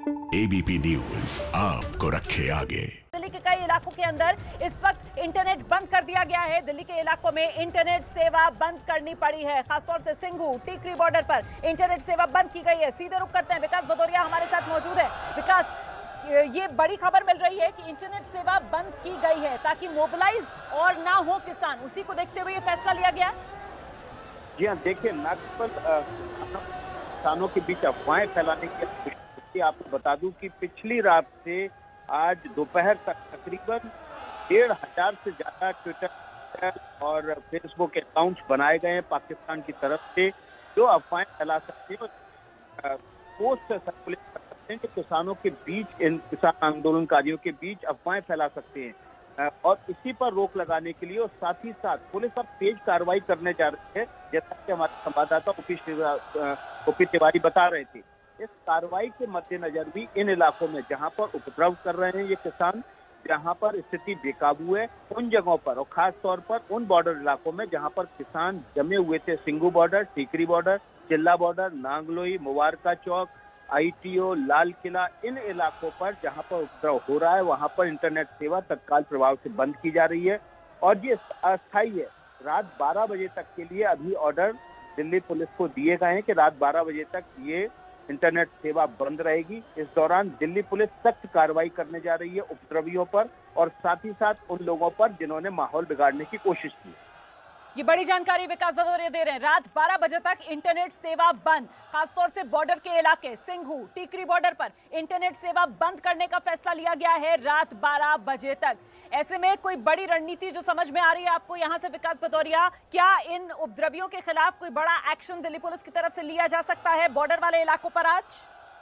ABP news आपको रखे आगे। दिल्ली के कई इलाकों के अंदर इस वक्त इंटरनेट बंद कर दिया गया है। दिल्ली के इलाकों में इंटरनेट सेवा बंद करनी पड़ी है। खासतौर से सिंघू टीकरी बॉर्डर पर इंटरनेट सेवा बंद की गई है। सीधे रुख करते हैं, विकास भदौरिया हमारे साथ मौजूद है। विकास, ये बड़ी खबर मिल रही है कि इंटरनेट सेवा बंद की गई है ताकि मोबिलाइज और ना हो किसान, उसी को देखते हुए ये फैसला लिया गया। जी हाँ, देखिए, नागपुर किसानों के बीच अफवाहें फैलाने की आपको बता दूं कि पिछली रात से आज दोपहर तक तकरीबन 1,500 से ज्यादा ट्विटर और फेसबुक अकाउंट्स बनाए गए हैं पाकिस्तान की तरफ से, जो अफवाहें फैला सकते हैं और पोस्ट सर्कुलेट कर सकते हैं कि किसानों के बीच, इन किसान आंदोलनकारियों के बीच अफवाहें फैला सकते हैं। और इसी पर रोक लगाने के लिए और साथ ही साथ पुलिस अब तेज कार्रवाई करने जा रही है, जैसा कि हमारे संवाददाता ओपी तिवारी बता रहे थे। इस कार्रवाई के मद्देनजर भी इन इलाकों में जहां पर उपद्रव कर रहे हैं ये किसान, जहां पर स्थिति बेकाबू है, उन जगहों पर और खास तौर पर उन बॉर्डर इलाकों में जहां पर किसान जमे हुए थे, Singhu border, Tikri border, Chilla border, Nangloi, Mubarka Chowk, ITO, Lal Qila, इन इलाकों पर जहां पर उपद्रव हो रहा है वहां पर इंटरनेट सेवा तत्काल प्रभाव से बंद की जा रही है और ये अस्थायी है। रात 12 बजे तक के लिए अभी ऑर्डर दिल्ली पुलिस को दिए गए हैं कि रात 12 बजे तक ये इंटरनेट सेवा बंद रहेगी। इस दौरान दिल्ली पुलिस सख्त कार्रवाई करने जा रही है उपद्रवियों पर और साथ ही साथ उन लोगों पर जिन्होंने माहौल बिगाड़ने की कोशिश की। ये बड़ी जानकारी विकास भदौरिया दे रहे हैं। रात 12 बजे तक इंटरनेट सेवा बंद, खासतौर से बॉर्डर के इलाके सिंघू टीकरी बॉर्डर पर इंटरनेट सेवा बंद करने का फैसला लिया गया है रात 12 बजे तक। ऐसे में कोई बड़ी रणनीति जो समझ में आ रही है आपको यहाँ से विकास भदौरिया, क्या इन उपद्रवियों के खिलाफ कोई बड़ा एक्शन दिल्ली पुलिस की तरफ से लिया जा सकता है बॉर्डर वाले इलाकों पर आज?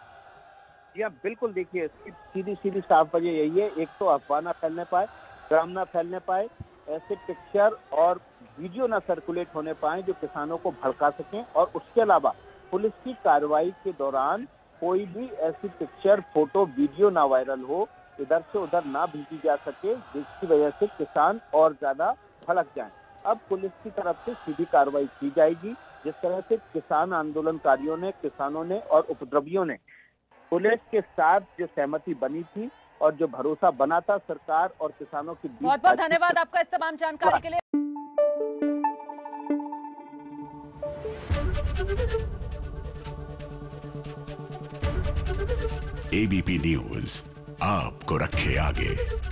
जी हाँ, बिल्कुल। देखिए, सीधी साफ वजह यही है, एक तो अफवाह ना फैलने पाए, ड्रामा ना फैलने पाए, ऐसे पिक्चर और वीडियो ना सर्कुलेट होने पाए जो किसानों को भड़का सकें, और उसके अलावा पुलिस की कार्रवाई के दौरान कोई भी ऐसी पिक्चर, फोटो, वीडियो ना वायरल हो, इधर से उधर ना भेजी जा सके, जिसकी वजह से किसान और ज्यादा भड़क जाएं। अब पुलिस की तरफ से सीधी कार्रवाई की जाएगी। जिस तरह से किसान आंदोलनकारियों ने, किसानों ने और उपद्रवियों ने पुलिस के साथ जो सहमति बनी थी और जो भरोसा बना था सरकार और किसानों के बीच। बहुत बहुत धन्यवाद आपका इस तमाम जानकारी के लिए। एबीपी न्यूज आपको रखे आगे।